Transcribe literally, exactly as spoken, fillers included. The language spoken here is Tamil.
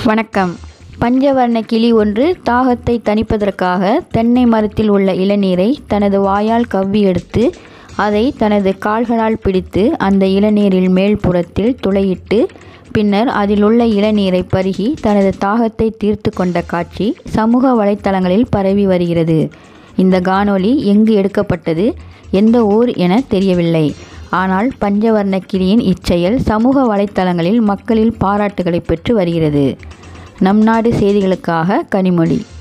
வணக்கம். பஞ்சவர்ண கிளி ஒன்று தாகத்தை தணிப்பதற்காக தென்னை மரத்தில் உள்ள இளநீரை தனது வாயால் கவ்வி எடுத்து அதை தனது கால்களால் பிடித்து அந்த இளநீரில் மேல் புறத்தில் துளையிட்டு பின்னர் அதில் உள்ள இளநீரை பருகி தனது தாகத்தை தீர்த்து கொண்ட காட்சி சமூக வலைத்தளங்களில் பரவி வருகிறது. இந்த காணொளி எங்கு எடுக்கப்பட்டது, எந்த ஊர் என தெரியவில்லை. ஆனால் பஞ்சவர்ண கிளியின் இச்செயல் சமூக வலைத்தளங்களில் மக்களில் பாராட்டுகளை பெற்று வருகிறது. நம் நாடு செய்திகளுக்காக கனிமொழி.